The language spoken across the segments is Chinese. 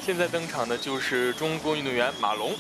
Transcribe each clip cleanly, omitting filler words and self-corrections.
现在登场的就是中国运动员马龙。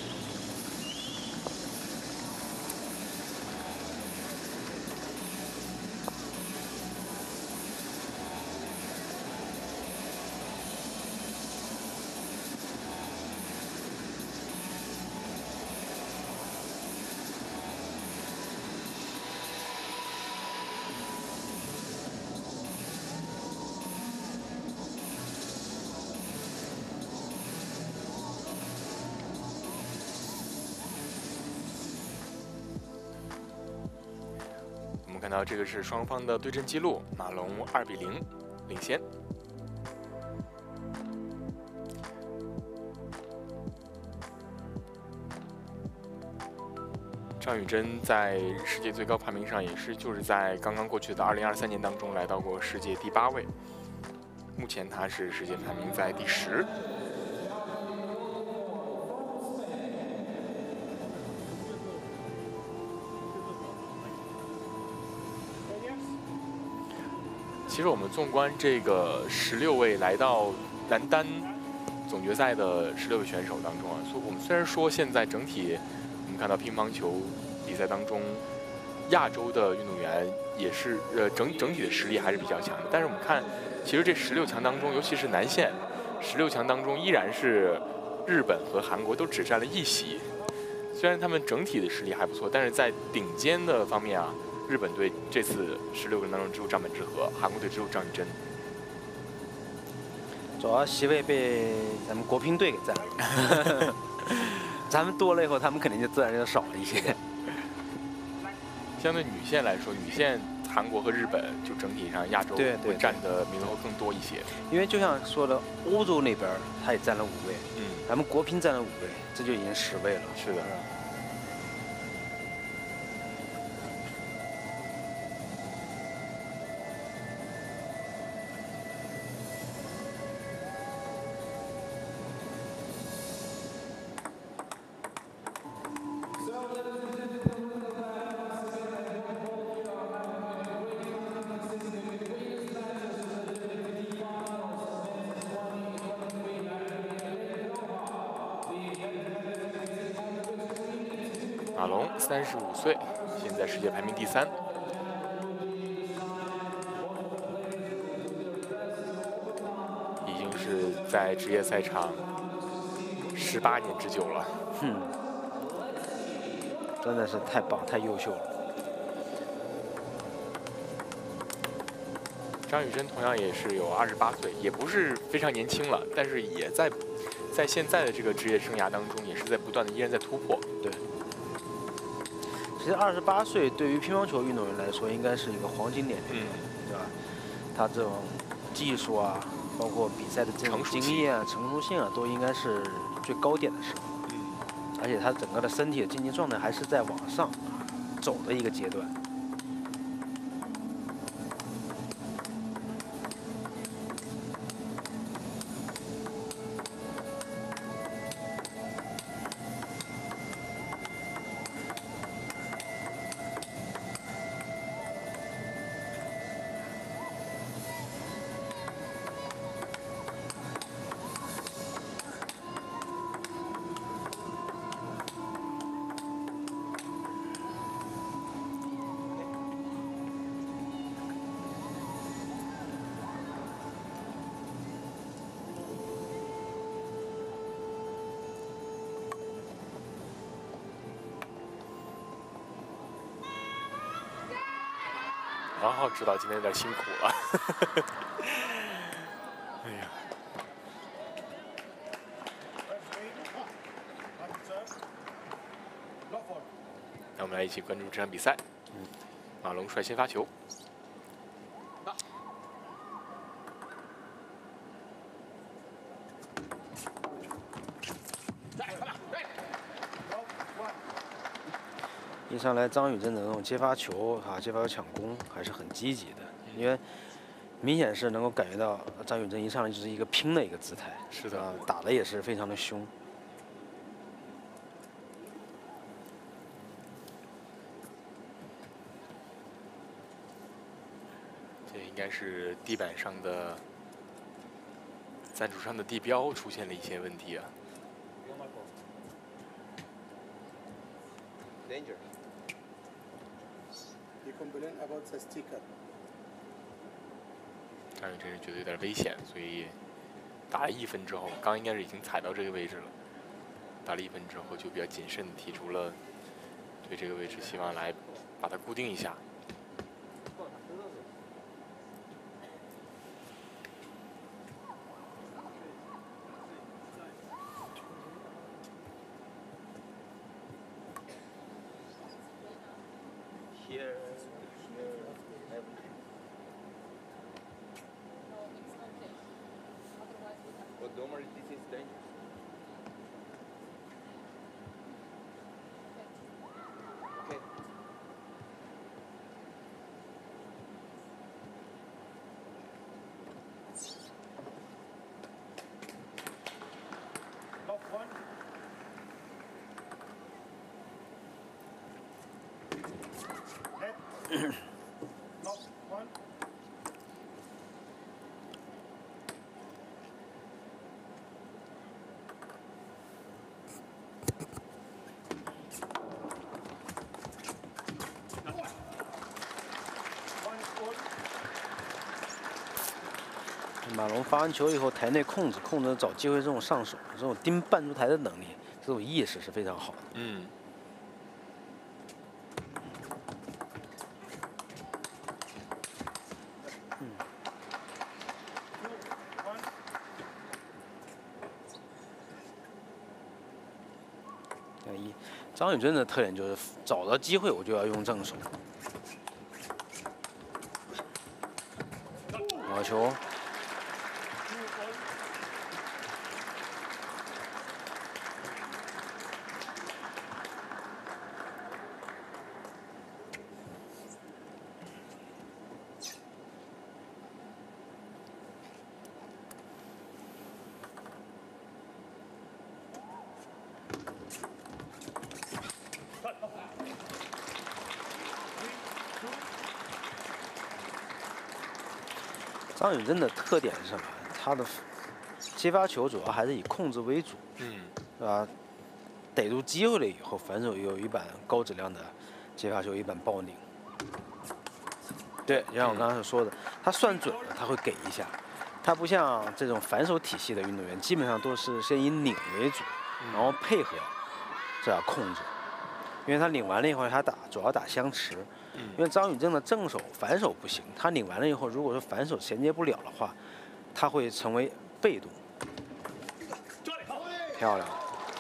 我们看到这个是双方的对阵记录，马龙2比0领先。张雨铮在世界最高排名上也是就是在刚刚过去的2023年当中来到过世界第8位，目前他是世界排名在第10。其实我们纵观这个16位来到男单总决赛的16位选手当中啊，我们虽然说现在整体我们看到乒乓球比赛当中，亚洲的运动员也是整体的实力还是比较强的，但是我们看，其实这16强当中，尤其是男线16强当中，依然是日本和韩国都只占了1席。虽然他们整体的实力还不错，但是在顶尖的方面啊，日本队这次16个人当中只有张本智和，韩国队只有张雨铮。 主要席位被咱们国乒队给占了，咱们多了以后，他们肯定就自然就少了一些。 相对女线来说，女线韩国和日本就整体上亚洲会占的名额更多一些。 因为就像说的，欧洲那边他也占了5位，咱们国乒占了5位，这就已经10位了。 是的。马龙35岁，现在世界排名第3。已经是在职业赛场18年之久了。 真的是太棒、太优秀了。 张雨铮同样也是有28岁，也不是非常年轻了，但是也在现在的这个职业生涯当中，也是在不断的依然在突破。 对。其实28岁对于乒乓球运动员来说，应该是一个黄金年龄，对吧？他这种技术啊，包括比赛的这种经验啊、成熟性啊，都应该是最高点的时候。而且他整个的身体的竞技状态还是在往上走的一个阶段。 王浩知道今天有点辛苦了。哎呀。那我们来一起关注这场比赛。马龙率先发球。 一上来，张雨铮的那种接发球啊，接发球抢攻还是很积极的，因为明显是能够感觉到张雨铮一上来就是一个拼的一个姿态。 是的， 打的也是非常的凶。 这应该是地板上的赞助商的地标出现了一些问题啊。 Danger. You complain about the sticker. 张宇真是觉得有点危险，所以打了1分之后，刚应该是已经踩到这个位置了。打了1分之后，就比较谨慎地提出了对这个位置希望来把它固定一下。 Here, For Domer, this is dangerous. Okay. Lock one. Head. Lock one. 马龙发完球以后，台内控制找机会，这种上手，这种盯半出台的能力，这种意识是非常好的。 嗯。 张宇臻的特点就是找到机会我就要用正手。好球！张宇臻的特点是什么？他的接发球主要还是以控制为主，是吧？逮住机会了以后，反手有一板高质量的接发球，一板爆拧。对，就像我刚才说的，他算准了，他会给一下。他不像这种反手体系的运动员，基本上都是先以拧为主，然后配合这样控制。因为他拧完了以后，他主要打相持。因为张宇臻的正手、反手不行，他拧完了以后，如果说反手衔接不了的话，他会成为被动。漂亮。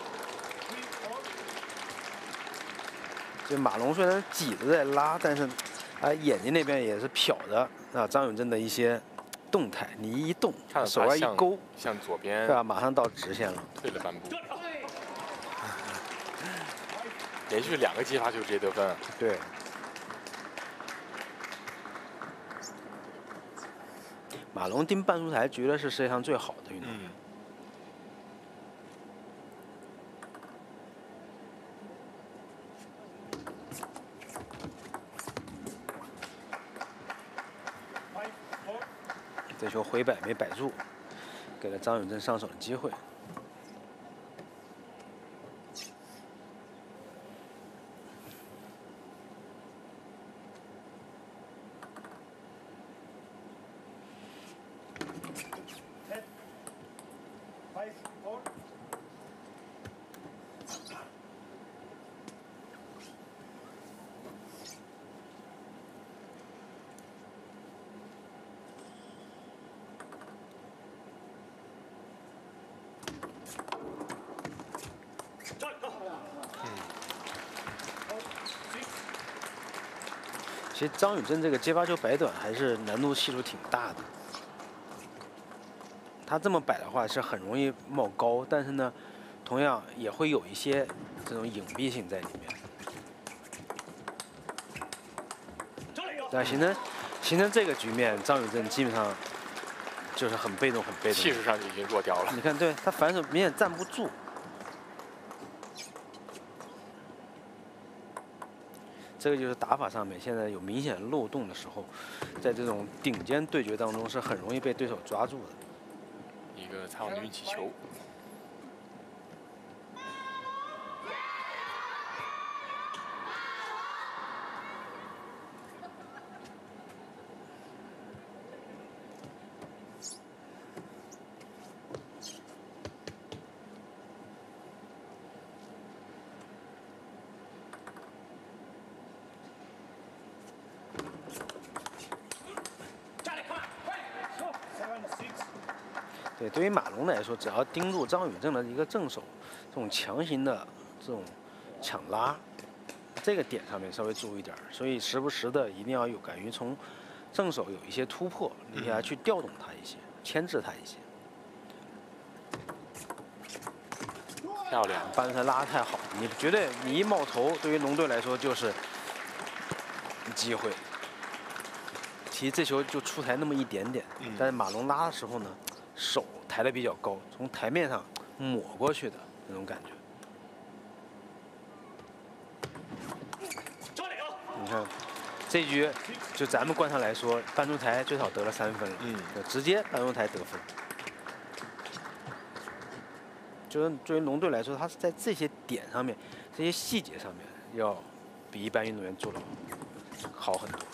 这马龙虽然挤着在拉，但是眼睛那边也是瞟着张宇臻的一些动态。你一动，手腕一勾， 向左边， 对吧？马上到直线了， 退了半步。连续2个接发球直接得分。 对。马龙盯半出台绝对是世界上最好的运动员。这球回摆没摆住，给了张宇臻上手的机会。其实张宇臻这个接发球摆短还是难度系数挺大的。他这么摆的话是很容易冒高，但是呢，同样也会有一些这种隐蔽性在里面。那形成这个局面，张宇臻基本上就是很被动，很被动。 气势上就已经弱掉了。 你看，对他反手明显站不住。这个就是打法上面现在有明显漏洞的时候，在这种顶尖对决当中是很容易被对手抓住的。 一一个擦网的运气球。 对，对于马龙来说，只要盯住张宇正的一个正手，这种强行的这种抢拉，这个点上面稍微注意点儿，所以时不时的一定要有敢于从正手有一些突破，你要去调动他一些，牵制他一些。 漂亮， 半身拉得太好，你绝对你一冒头，对于龙队来说就是机会。其实这球就出台那么一点点，但是马龙拉的时候呢，手抬得比较高，从台面上抹过去的那种感觉。你看这局，就咱们观上来说，半中台最少得了3分，就直接半中台得分。就是对于龙队来说，他是在这些点上面、这些细节上面，要比一般运动员做得好很多。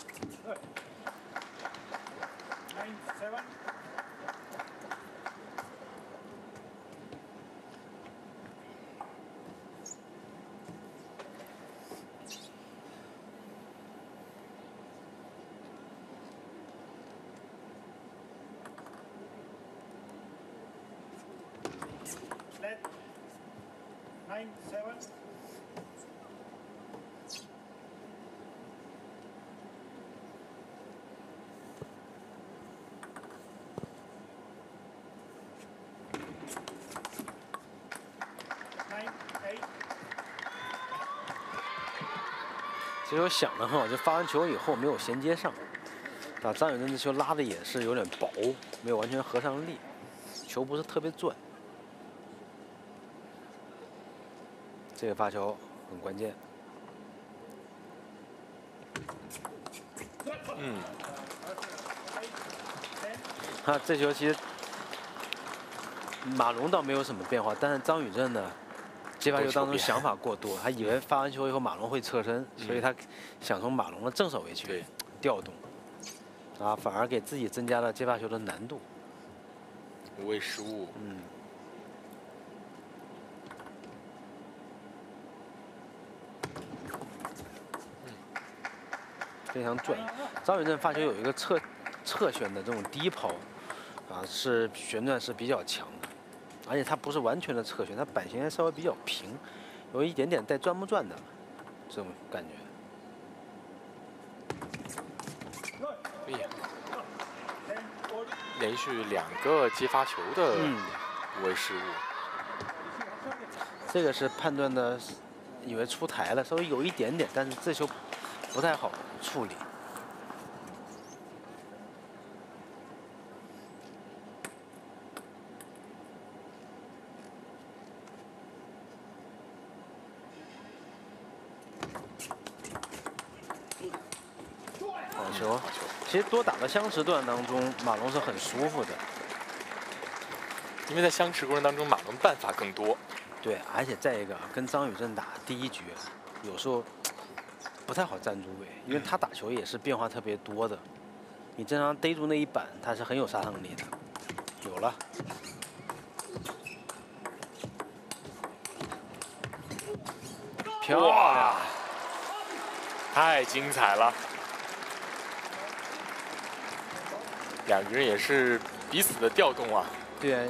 其实我想的很好，就发完球以后没有衔接上，啊，张宇正这球拉的也是有点薄，没有完全合上力，球不是特别转。这个发球很关键。这球其实马龙倒没有什么变化，但是张宇正呢？接发球当中想法过多，他以为发完球以后马龙会侧身，所以他想从马龙的正手位去调动，啊，反而给自己增加了接发球的难度， 无谓失误。 非常转。张宇正发球有一个侧旋的这种低抛，啊，是旋转是比较强的。而且它不是完全的侧旋，它板型还稍微比较平，有一点点带转不转的这种感觉。 哎呀，连续2个接发球的无谓失误。 这个是判断的，以为出台了，稍微有一点点，但是这球不太好处理。球，其实多打的相持段当中，马龙是很舒服的， 因为在相持过程当中，马龙办法更多。 对，而且再一个，跟张宇正打第一局，有时候不太好站住位，因为他打球也是变化特别多的。你正常逮住那一板，他是很有杀伤力的。有了，漂亮， 太精彩了。2个人也是彼此的调动啊。 对。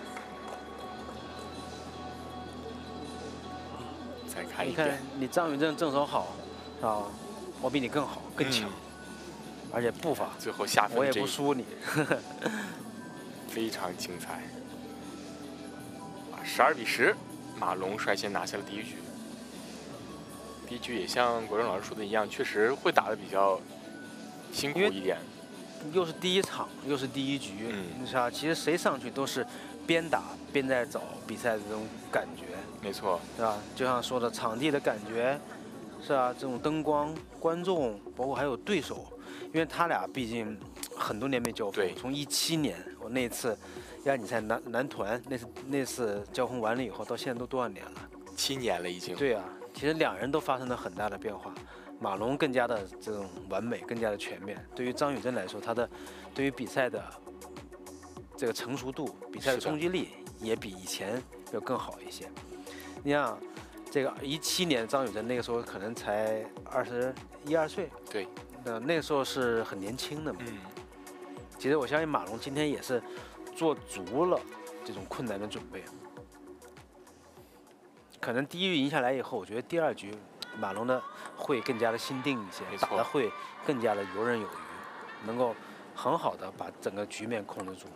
再看一遍。 你看，你张宇正正手好，啊，我比你更好，更强，而且步伐， 最后下分我也不输你。 非常精彩。12比10，马龙率先拿下了第一局。第一局也像国正老师说的一样，确实会打得比较辛苦一点。 又是第一场，又是第一局，你知道，其实谁上去都是边打边在找比赛的这种感觉。 没错， 是吧？就像说的，场地的感觉，是吧？这种灯光、观众，包括还有对手，因为他俩毕竟很多年没交锋，从17年我那次亚锦赛男团那次交锋完了以后，到现在都多少年了 ？7年了已经。 对啊，其实两人都发生了很大的变化。马龙更加的这种完美，更加的全面。对于张雨钧来说，他的对于比赛的这个成熟度，比赛的冲击力也比以前要更好一些。你像这个17年张雨钧那个时候可能才21、22岁， 对， 那个时候是很年轻的嘛。其实我相信马龙今天也是做足了这种困难的准备。可能第一局赢下来以后，我觉得第2局马龙的会更加的心定一些，打的会更加的游刃有余，能够很好的把整个局面控制住。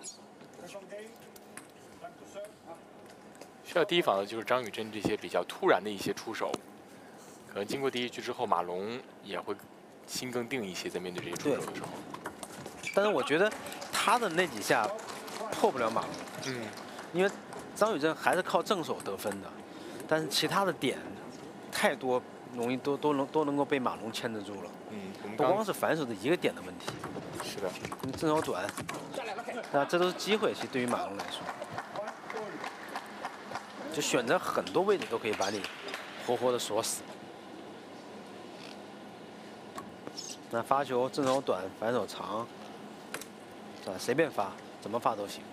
需要提防的就是张雨钧这些比较突然的一些出手，可能经过第1局之后，马龙也会心更定一些，在面对这些出手的时候。 但是我觉得他的那几下破不了马龙，因为张雨钧还是靠正手得分的，但是其他的点太多，容易都能够被马龙牵制住了。不光是反手的一个点的问题。 是的， 正手短，这都是机会，其实对于马龙来说，就选择很多位置都可以把你活活的锁死。那发球正手短，反手长，是吧？随便发，怎么发都行。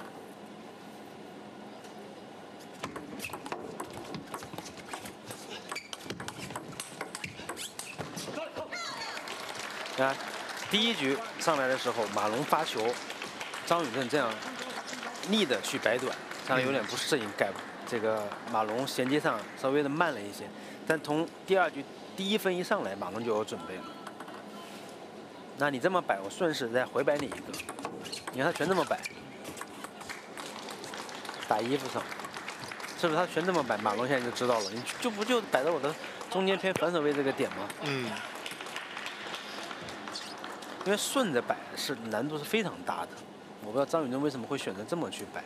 看，第1局上来的时候，马龙发球，张雨钧这样逆的去摆短，他有点不适应，这个马龙衔接上稍微的慢了一些。但从第2局第1分一上来，马龙就有准备了。那你这么摆，我顺势再回摆你一个。你看他全这么摆，打衣服上，是不是他全这么摆？马龙现在就知道了，你就摆在我的中间偏反手位这个点吗？因为顺着摆是难度是非常大的，我不知道张雨钧为什么会选择这么去摆。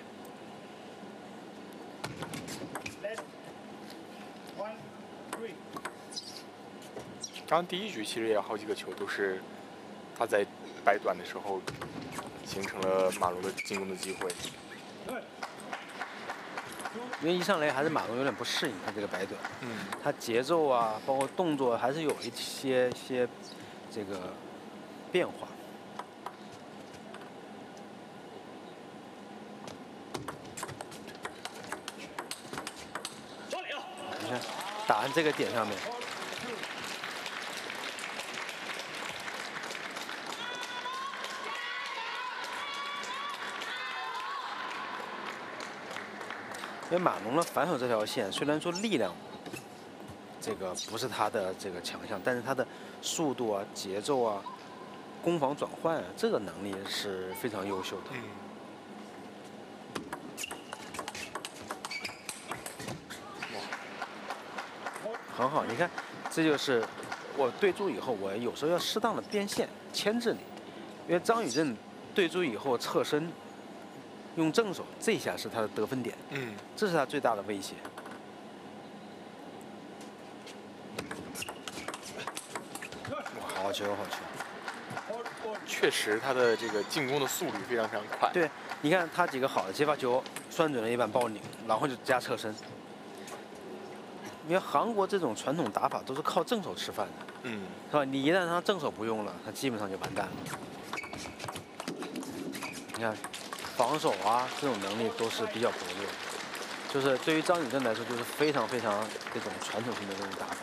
刚刚第1局其实也有好几个球都是他在摆短的时候形成了马龙的进攻的机会。 因为一上来还是马龙有点不适应他这个摆短，他节奏啊，包括动作还是有一些这个变化。你看，打在这个点上面，因为马龙的反手这条线虽然说力量这个不是他的这个强项，但是他的速度啊、节奏啊、攻防转换啊，这个能力是非常优秀的。很好，你看，这就是我对住以后，我有时候要适当的变线牵制你，因为张雨钧对住以后侧身用正手，这一下是他的得分点，这是他最大的威胁。哇，好球，好球！ 确实，他的这个进攻的速率非常非常快。 对，你看他几个好的接发球，拴准了一板爆拧，然后就加侧身。因为韩国这种传统打法都是靠正手吃饭的，是吧？你一旦让他正手不用了，他基本上就完蛋了。你看，防守啊这种能力都是比较薄弱，就是对于张雨钧来说，就是非常非常这种传统性的这种打法。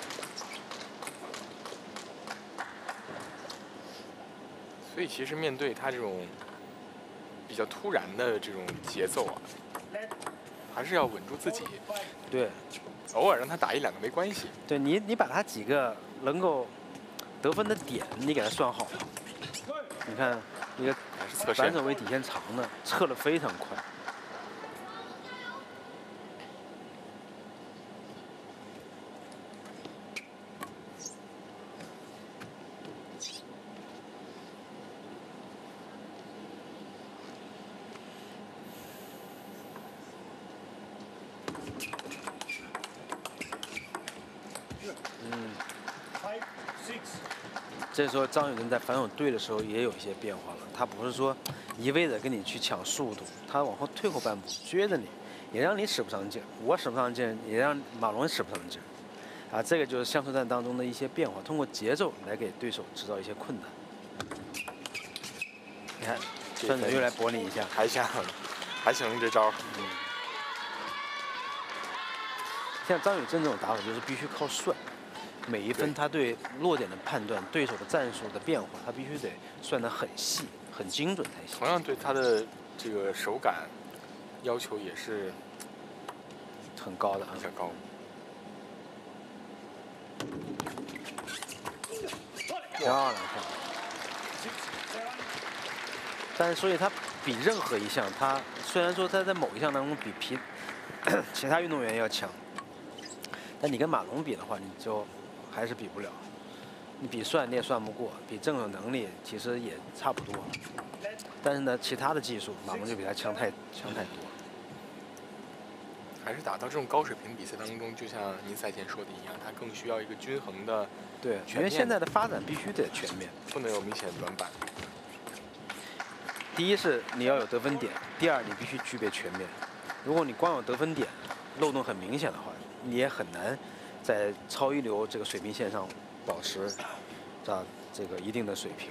所以其实面对他这种比较突然的这种节奏啊，还是要稳住自己。 对。 偶尔让他打1、2个没关系。 对你把他几个能够得分的点，你给他算好了。你看一个反手位底线长的，撤得非常快。 这时候张雨生在反手对的时候也有一些变化了，他不是说一味的跟你去抢速度，他往后退后半步，撅着你，也让你使不上劲，我使不上劲，也让马龙使不上劲，啊，这个就是相手战当中的一些变化，通过节奏来给对手制造一些困难。你看，顺手又来搏你一下， 还行这招。 像张雨生这种打法就是必须靠算。每一分他对落点的判断、对手的战术的变化，他必须得算得很细、很精准才行。 同样对他的这个手感要求也是很高的， 比较高。 漂亮。但是所以他比任何一项，他虽然说他在某一项当中比其他运动员要强，但你跟马龙比的话，你就还是比不了。你比算你也算不过，比正手能力其实也差不多。但是呢，其他的技术马龙就比他强太多。 还是打到这种高水平比赛当中，就像您赛前说的一样，他更需要一个均衡的。 对，因为现在的发展必须得全面， 不能有明显的短板。 第一是你要有得分点，第二你必须具备全面。如果你光有得分点，漏洞很明显的话，你也很难在超一流这个水平线上保持这个一定的水平。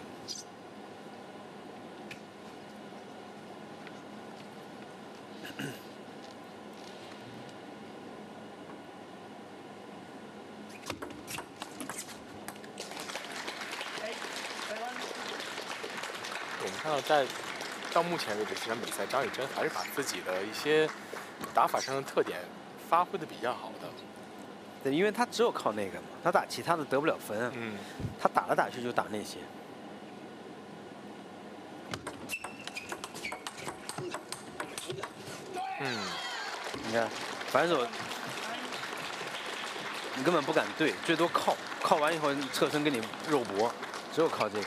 我们看到到目前为止这场比赛，张雨生还是把自己的一些打法上的特点发挥的比较好的。 对，因为他只有靠那个嘛，他打其他的得不了分。他打来打去就打那些。你看，反手你根本不敢对，最多靠完以后侧身跟你肉搏，只有靠这个。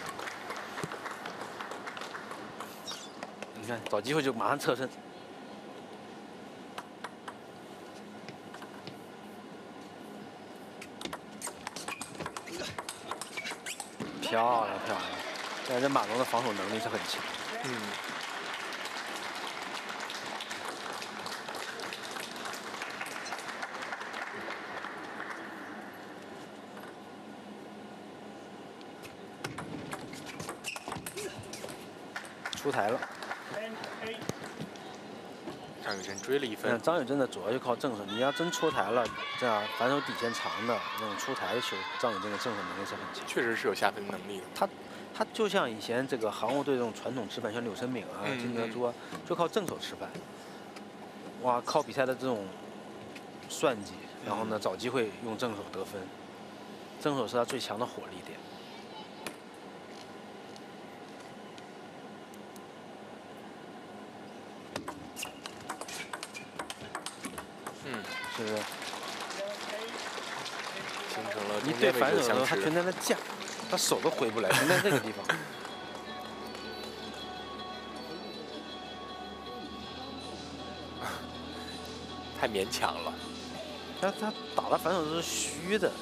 你看，找机会就马上侧身。漂亮。但是马龙的防守能力是很强。出台了。 张雨生追了一分。 张雨生的主要就靠正手，你要真出台了，这样反手底线长的那种出台的球，张雨生的正手能力是很强。 确实是有下分能力的。 他就像以前这个杭务队这种传统吃饭，像柳生敏啊、金德珠啊，就靠正手吃饭。哇，靠比赛的这种算计，然后呢找机会用正手得分，正手是他最强的火力点。是不是？ 形成了一对反手的时候，他全在那架，他手都回不来，全在这个地方。 太勉强了。 他打的反手都是虚的。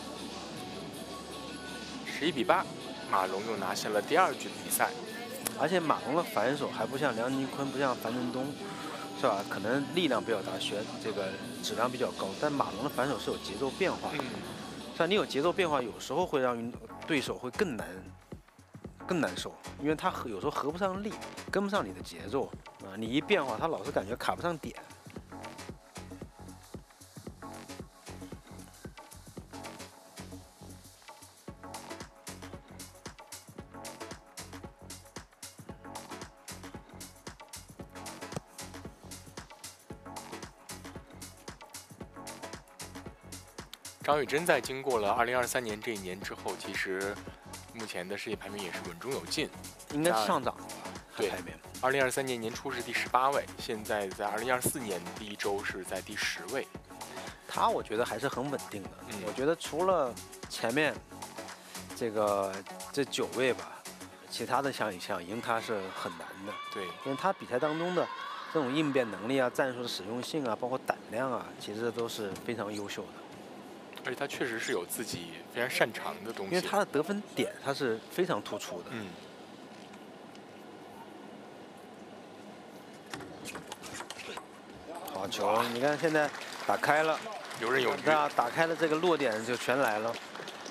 11-8，马龙又拿下了第2局的比赛。 而且马龙的反手还不像梁靖昆，不像樊振东。是吧？可能力量比较大，这个质量比较高，但马龙的反手是有节奏变化的。像你有节奏变化，有时候会让对手会更难受，因为他有时候合不上力，跟不上你的节奏啊。你一变化，他老是感觉卡不上点。 张雨臻在经过了2023年这一年之后，其实目前的世界排名也是稳中有进， 应该是上涨了吧？ 对，2023年年初是第18位，现在在2024年第1周是在第10位。 他我觉得还是很稳定的。我觉得除了前面这9位吧，其他的想赢他是很难的。 对， 因为他比赛当中的这种应变能力啊、战术的使用性啊，包括胆量啊，其实都是非常优秀的。 而且他确实是有自己非常擅长的东西。 因为他的得分点他是非常突出的。 嗯。 好球！你看现在打开了， 游刃有余。 那打开了这个落点就全来了，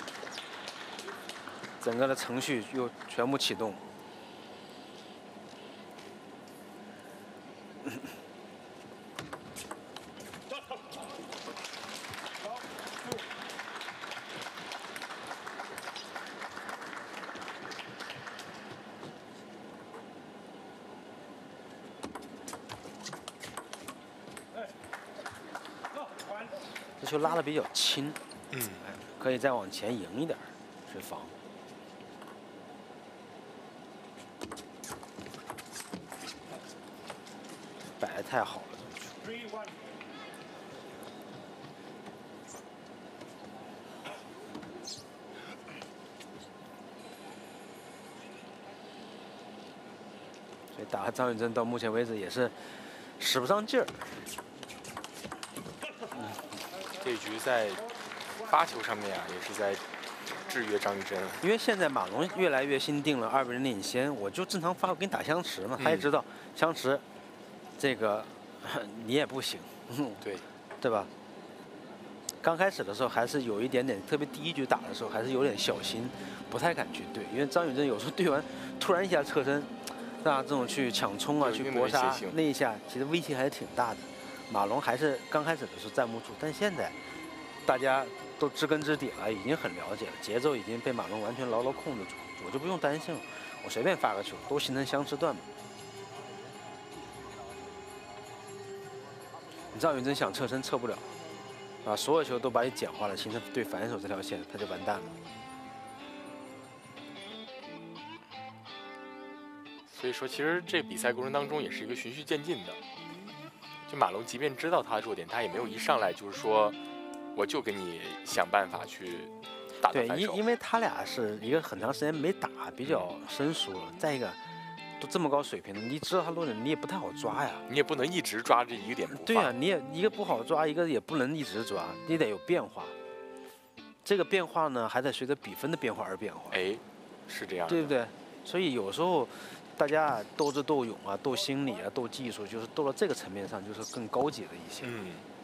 整个的程序又全部启动。这球拉的比较轻，可以再往前迎一点去防。摆的太好了，这个球。所以打张雨铮到目前为止也是使不上劲儿。 这一局在发球上面啊，也是在制约张玉珍。 因为现在马龙越来越心定了2比0领先，我就正常发，我给你打香池嘛。他也知道香池，这个你也不行，对吧？刚开始的时候还是有一点点，特别第一局打的时候还是有点小心，不太敢去对，因为张雨铮有时候对完突然一下侧身，那这种去抢冲啊，去搏杀那一下，其实威胁还是挺大的。马龙还是刚开始的时候站不住，但现在大家都知根知底了，已经很了解了，节奏已经被马龙完全牢牢控制住，我就不用担心了，我随便发个球都形成相持段嘛。张雨铮想侧身侧不了，啊，所有球都把你简化了，形成对反手这条线，他就完蛋了。 所以说，其实这比赛过程当中也是一个循序渐进的。就马龙即便知道他的弱点，他也没有一上来就是说，我就给你想办法去打到反手。 对，因为他俩是一个很长时间没打，比较生疏了。再一个，都这么高水平了，你知道他弱点，你也不太好抓呀。 你也不能一直抓这一个点不放。 对呀，你也一个不好抓，一个也不能一直抓，你得有变化。这个变化呢，还得随着比分的变化而变化。 哎，是这样， 对不对？所以有时候。大家斗智斗勇啊，斗心理啊，斗技术，就是斗到这个层面上，就是更高级的一些。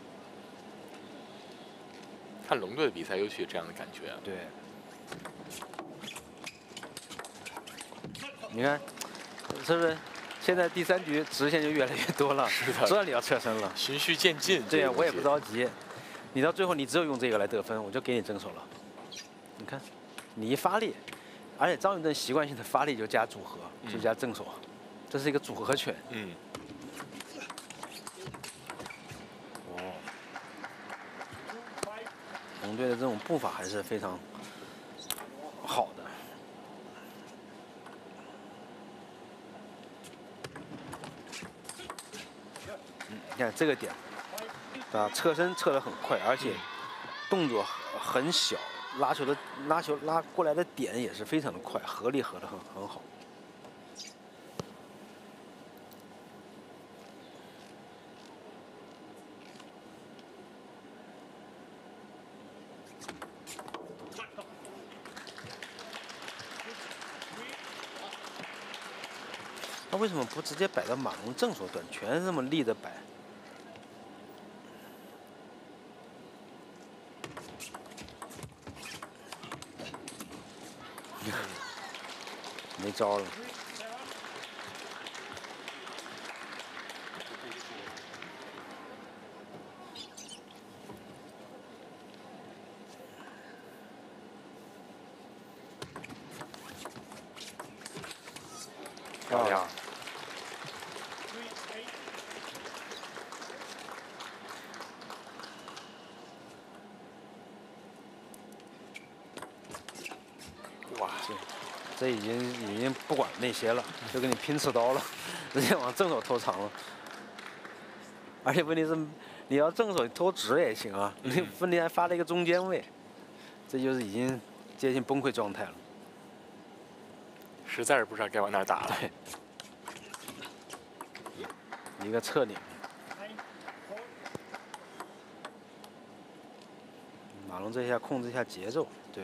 看龙队的比赛，尤其有这样的感觉。 对。你看，是不是？现在第3局直线就越来越多了， 是的， 知道你要侧身了， 循序渐进。 对呀，我也不着急。你到最后，你只有用这个来得分，我就给你正手了。你看，你一发力。而且张雨铮习惯性的发力就加组合，就加正手，这是一个组合拳。哦，龙队的这种步伐还是非常好的。你看这个点，啊，侧身侧得很快，而且动作很小。拉球拉过来的点也是非常的快，合力合得很好。他为什么不直接摆到马龙正手段，全这么立着摆？没招了。 漂亮。哇， 这已经不管那些了，就跟你拼刺刀了，直接往正手偷长了。而且问题是，你要正手偷直也行啊，你问题还发了一个中间位，这就是已经接近崩溃状态了。 实在是不知道该往哪打了。 对，一个侧领。马马龙这一下控制一下节奏，对。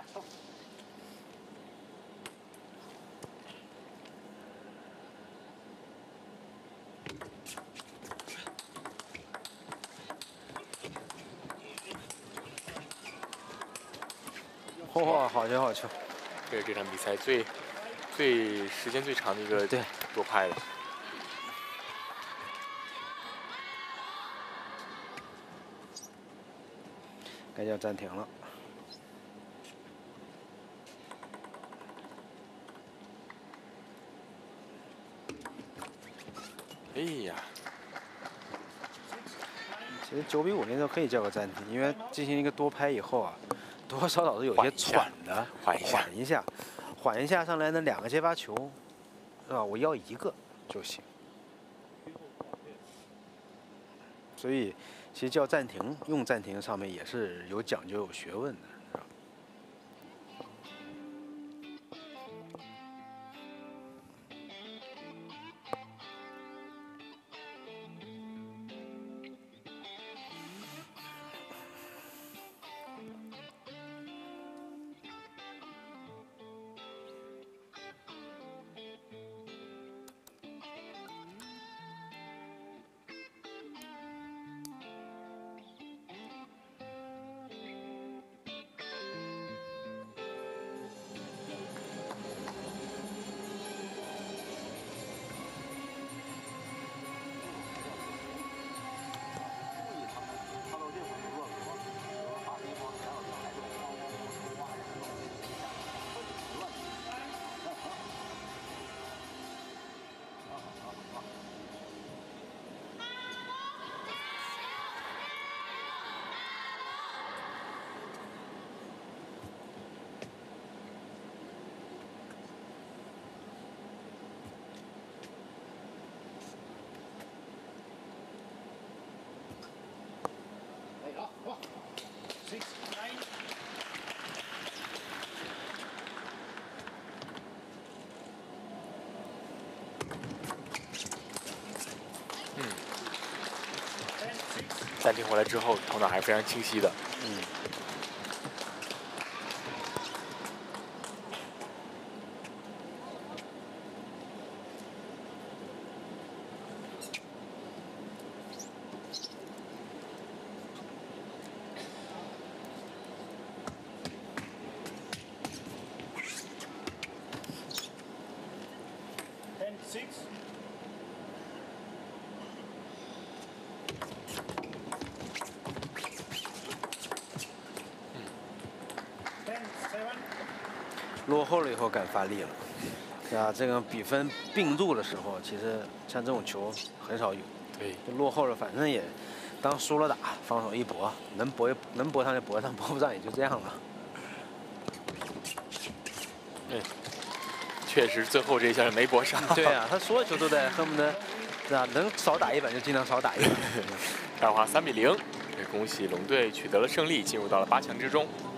哇，好球好球！ 这是这场比赛时间最长的一个多拍了。 该叫暂停了。 哎呀， 其实9比5那时候可以叫个暂停，因为进行一个多拍以后啊，多多少少是有些喘的，缓一下上来那2个接发球，是吧？我要1个就行。所以其实叫暂停，用暂停上面也是有讲究、有学问的。 暂停回来之后，头脑还是非常清晰的。 落后了以后敢发力了，对吧？这个比分并入的时候，其实像这种球很少有。 对， 就落后了，反正也当输了打，防守一搏，能搏上就搏上，搏不上也就这样了。 确实最后这一下没搏上。 对啊，他所有球都在恨不得，是吧？能少打一板就尽量少打一板。 开花3比0，恭喜龙队取得了胜利，进入到了8强之中。